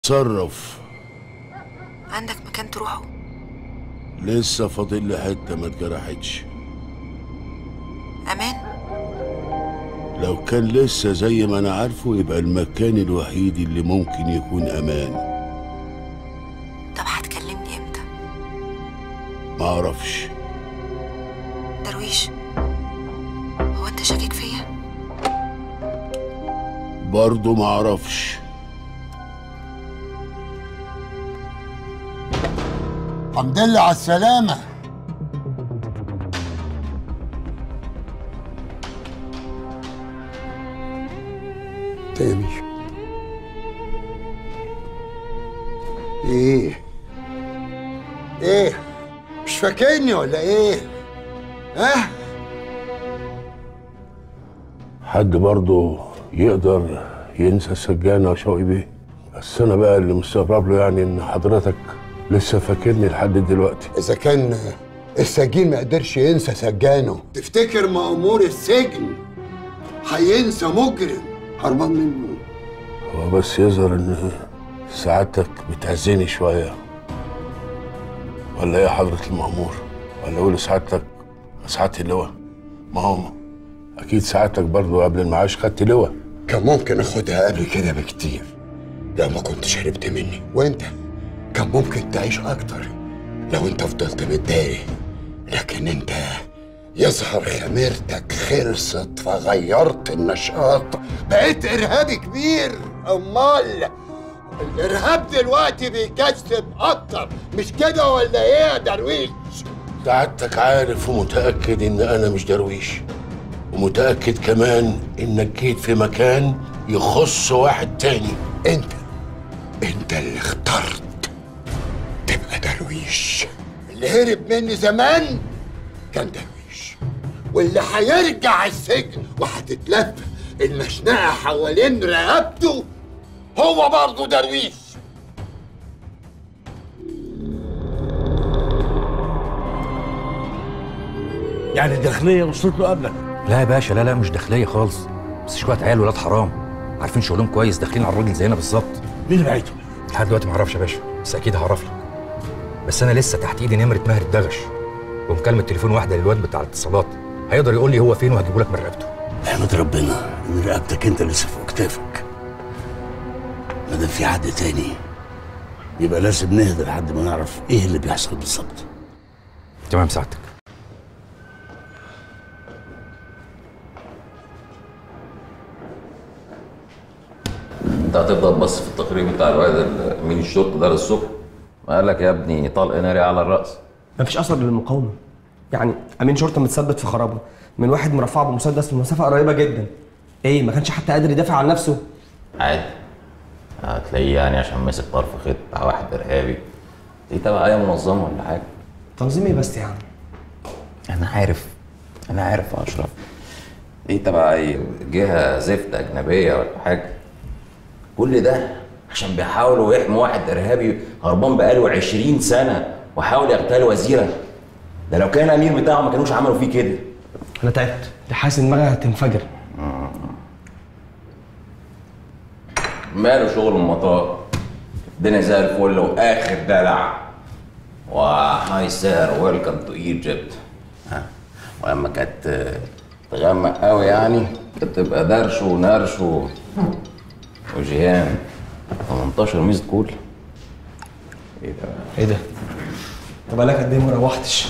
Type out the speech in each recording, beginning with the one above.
تصرف. عندك مكان تروحه؟ لسه فاضل لي حته ما اتجرحتش. امان؟ لو كان لسه زي ما انا عارفه يبقى المكان الوحيد اللي ممكن يكون امان. طب هتكلمني امتى؟ ما اعرفش. درويش، هو انت شاكك فيا؟ برضه ما اعرفش. الحمد لله على السلامة. تامي، ايه مش فاكرني ولا ايه؟ ها؟ حد برضه يقدر ينسى السجانة يا شوقي بيه؟ بس انا بقى اللي مستغرب له يعني ان حضرتك لسه فاكرني لحد دلوقتي. اذا كان السجين ما قدرش ينسى سجانه، تفتكر مأمور السجن هينسى مجرم هربان منه؟ هو بس يظهر ان سعادتك بتعزني شويه، ولا ايه يا حضره المأمور؟ ولا اقول لسعادتك سعاده اللواء؟ ما هو اكيد سعادتك برضه قبل المعاش خدت لواء. كان ممكن اخدها قبل كده بكتير لو ما كنتش هربت مني، وانت كان ممكن تعيش اكتر لو انت فضلت متداري، لكن انت يظهر خميرتك خلصت فغيرت النشاط، بقيت ارهابي كبير. امال الارهاب دلوقتي بيكسب اكتر، مش كده ولا ايه يا درويش؟ سعادتك عارف ومتأكد ان انا مش درويش، ومتأكد كمان انك جيت في مكان يخص واحد تاني. انت اللي اخترت تبقى درويش. اللي هرب مني زمان كان درويش، واللي هيرجع السجن وهتتلف المشنقة حوالين رقبته هو برضه درويش. يعني الداخلية وصلت له قبلك؟ لا يا باشا، لا مش داخلية خالص، بس شوية عيال ولاد حرام عارفين شغلهم كويس، داخلين على الراجل زينا بالظبط. مين اللي بعته؟ لحد دلوقتي ما اعرفش يا باشا، بس اكيد هعرف لك. بس انا لسه تحت ايدي نمرة ماهر الدغش ومكالمة تليفون واحدة للواد بتاع الاتصالات، هيقدر يقول لي هو فين وهجيبه لك من رقبته. احمد ربنا ان رقبتك انت لسه فوق كتافك. ما دام في حد تاني يبقى لازم نهدى لحد ما نعرف ايه اللي بيحصل بالظبط. تمام سعادتك. انت هتفضل تبص في التقرير بتاع الواد امين الشرطه ده للصبح؟ ما قال لك يا ابني طلق ناري على الراس؟ مفيش اثر للمقاومه، يعني امين شرطه متثبت في خرابه من واحد مرفعه بمسدس من مسافه قريبه جدا. ايه، ما كانش حتى قادر يدافع عن نفسه؟ عادي، هتلاقيه يعني عشان ماسك طرف خيط بتاع واحد ارهابي. دي تبع اي منظمه ولا حاجه؟ تنظيم ايه بس يا عم؟ انا عارف يا اشرف، دي تبع اي جهه زفت اجنبيه ولا حاجه. كل ده عشان بيحاولوا يحموا واحد ارهابي هربان بقاله 20 سنه وحاول يغتال وزيره. ده لو كان امير بتاعه ما كانوش عملوا فيه كده. انا تعبت، دي حاسس ان دماغي هتنفجر. ماله شغل المطار؟ الدنيا زي الفل واخر دلع. وهاي سير ويلكم تو ايجيبت. واما كانت تغمق قوي يعني كانت تبقى درش ونرش وجيهان 18 ميزة كول. ايه ده؟ طب بقالك قد ايه ما روحتش؟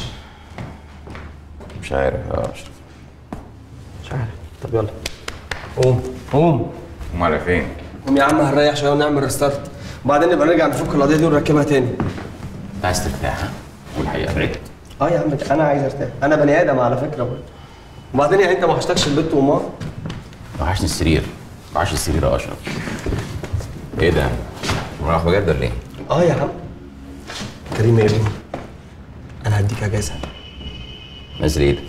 مش عارف يا اشرف، مش عارف. طب يلا قوم. على فين؟ قوم يا عم، هنريح شويه ونعمل ريستارت وبعدين نبقى نرجع نفك القضيه دي ونركبها تاني. انت عايز ترتاح؟ والحقيقه بعدت. يا عم انا عايز ارتاح، انا بني ادم على فكره برضه. وبعدين يعني انت ما وحشتكش البيت وامها؟ وحشني السرير، وحشني السرير يا اشرف. ايه ده؟ راح بجد ولا ايه؟ يا عم كريم يا ابني، انا هديك اجازه. نزل ايدك.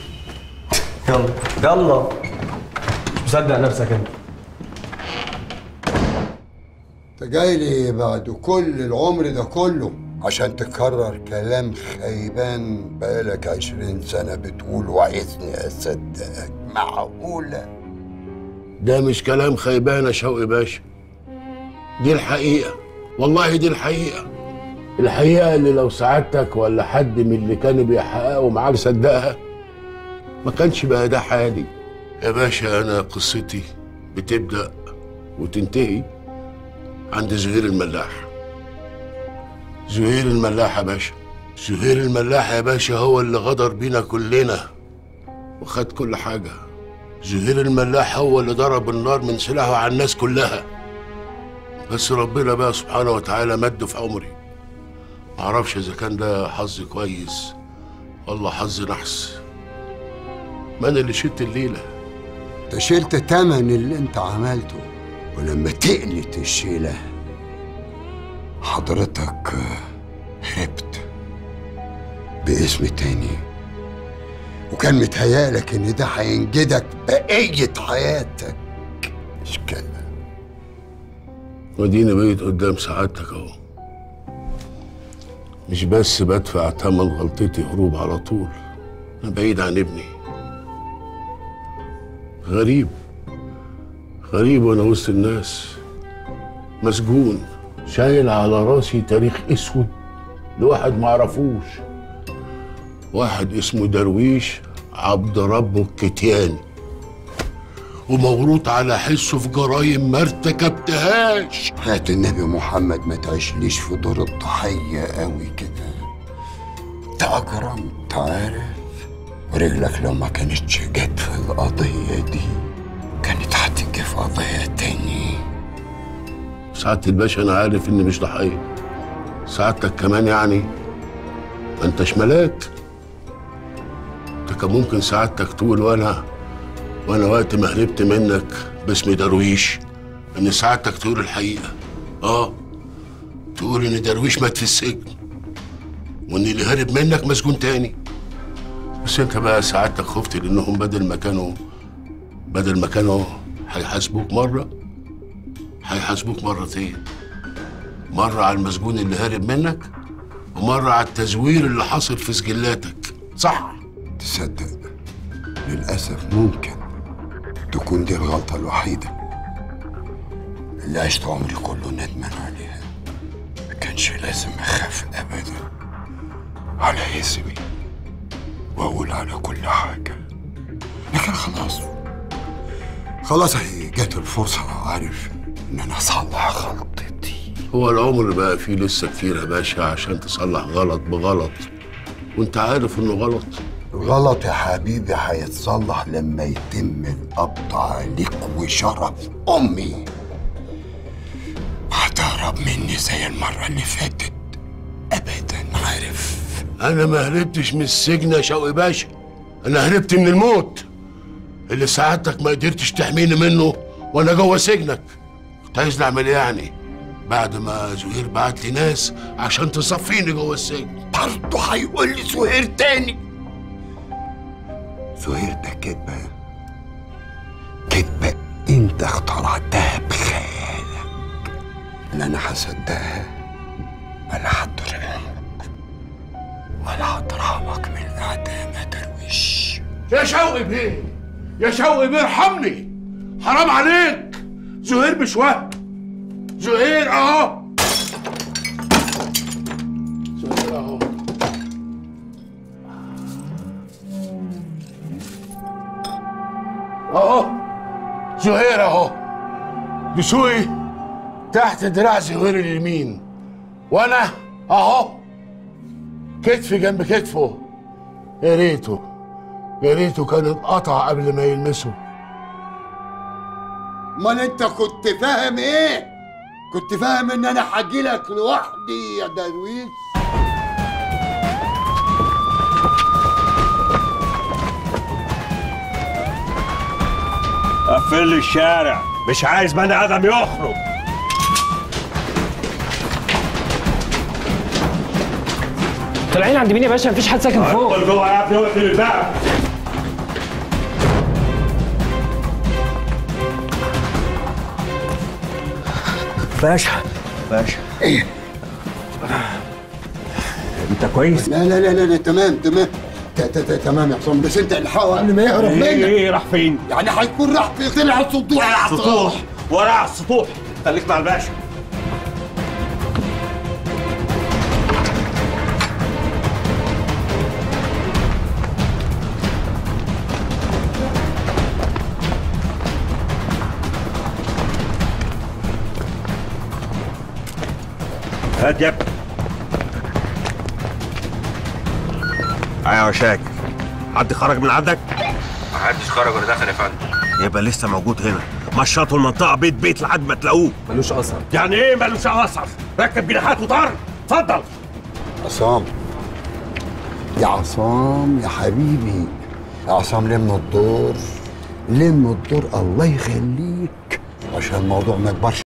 يلا مش مصدق نفسك انت. انت جاي لي بعد كل العمر ده كله عشان تكرر كلام خيبان بقالك 20 سنة بتقول وعايزني أصدقك؟ معقولة؟ ده مش كلام خيبان يا شوقي باشا، دي الحقيقة. والله دي الحقيقة اللي لو سعادتك ولا حد من اللي كانوا بيحققوا معاك صدقها ما كانش بقى ده حالي. يا باشا أنا قصتي بتبدأ وتنتهي عند زهير الملاح. زهير الملاح يا باشا، زهير الملاح يا باشا هو اللي غدر بينا كلنا وخد كل حاجة. زهير الملاح هو اللي ضرب النار من سلاحه على الناس كلها، بس ربنا بقى سبحانه وتعالى مده في عمري. معرفش إذا كان ده حظ كويس ولا حظ نحس. ما أنا اللي شلت الليلة. انت شلت تمن اللي انت عملته، ولما تقلت الشيلة حضرتك هربت باسم تاني، وكان متهيألك ان ده هينجدك بقية حياتك. مش كده؟ وديني بقيت قدام سعادتك اهو، مش بس بدفع تمن غلطتي هروب على طول، انا بعيد عن ابني. غريب وانا وسط الناس، مسجون شايل على راسي تاريخ اسود لواحد معرفوش، واحد اسمه درويش عبد ربه الكتياني، وموروث على حسه في جرايم ما ارتكبتهاش. حياة النبي محمد ما تعيشليش في دور الضحية قوي كده. انت اجرمت عارف، ورجلك لو ما كانتش جت في القضية دي كانت هتيجي في قضية تاني. سعادة الباشا انا عارف اني مش ضحية، سعادتك كمان يعني ما انتش ملاك. انت كان ممكن سعادتك تقول وانا وقت ما هربت منك باسم درويش ان سعادتك تقول الحقيقة. تقول ان درويش مات في السجن وان اللي هرب منك مسجون تاني. بس انت بقى سعادتك خفت لانهم بدل ما كانوا هيحاسبوك مرة هيحاسبوك مرتين، مرة على المسجون اللي هرب منك ومرة على التزوير اللي حصل في سجلاتك. صح؟ تصدق للأسف ممكن تكون دي الغلطة الوحيدة اللي عشت عمري كله ندمان عليها. ما كانش لازم أخاف أبدا على اسمي وأقول على كل حاجة، لكن خلاص هي جت الفرصة. عارف إن أنا أصلح غلطتي. هو العمر بقى فيه لسه كتير يا باشا عشان تصلح غلط بغلط، وأنت عارف إنه غلط. غلط يا حبيبي هيتصلح لما يتم القبض عليك وشرف امي. هتهرب مني زي المره اللي فاتت ابدا. عارف انا ما هربتش من السجن يا شوقي باشا، انا هربت من الموت اللي سعادتك ما قدرتش تحميني منه وانا جوه سجنك. كنت عايز اعمل ايه يعني بعد ما زهير بعت لي ناس عشان تصفيني جوه السجن؟ برضه هيقول لي زهير تاني. زهير ده كدبة انت اخترعتها بخيالك، لا انا هصدقها ولا هترحمك ولا هترحمك من الاعدام يا درويش. يا شوقي بيه ارحمني، حرام عليك. زهير مش وهم، زهير اهو، زهير اهو. زهير اهو، دسوقي تحت دراع زهير اليمين، وانا اهو كتفي جنب كتفه. يا ريته كان اتقطع قبل ما يلمسه. امال انت كنت فاهم ايه؟ كنت فاهم ان انا هجيلك لوحدي يا درويش؟ قفل لي الشارع، مش عايز بني ادم يخرج. طالعين عند مين يا باشا؟ مفيش حد ساكن فوق. ادخل جوه يا ابني واقفل الباب. باشا ايه؟ انت كويس؟ لا تمام تمام يا حسام، بس انت الحقه قبل ما يهرب منك. ايه راح فين؟ يعني هيكون راح في طلع السطوح. ورا على السطوح، خليك مع الباشا. هات يا ابني. ايوه يا شاكر، حد خرج من عندك؟ محدش خرج ولا دخل يا فندم. يبقى لسه موجود هنا. مشطوا المنطقه بيت بيت لحد ما تلاقوه. ملوش اثر. يعني ايه ملوش اثر؟ ركب جناحات وطار. اتفضل. عصام، يا عصام يا حبيبي، يا عصام لم الدور، لم الدور الله يخليك، عشان الموضوع ما يكبرش